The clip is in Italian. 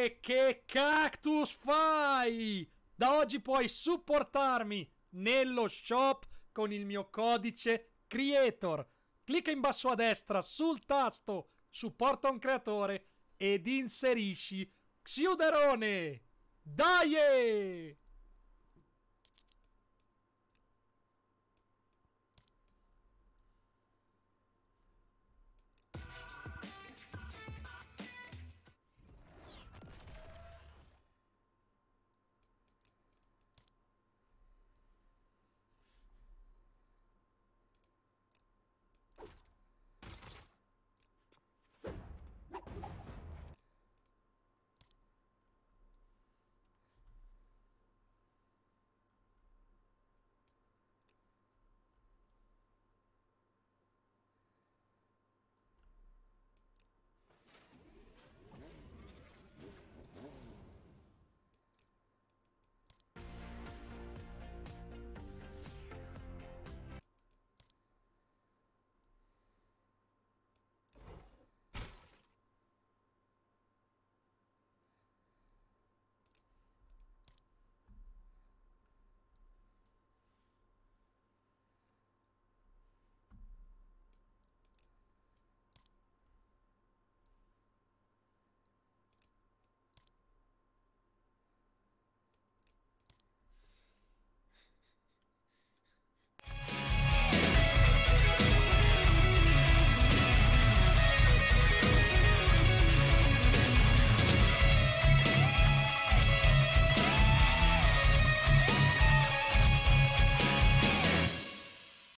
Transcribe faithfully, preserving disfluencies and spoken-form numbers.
E che cactus fai? Da oggi puoi supportarmi nello shop con il mio codice CREATOR. Clicca in basso a destra sul tasto supporta un creatore ed inserisci Xiuderone. Dai!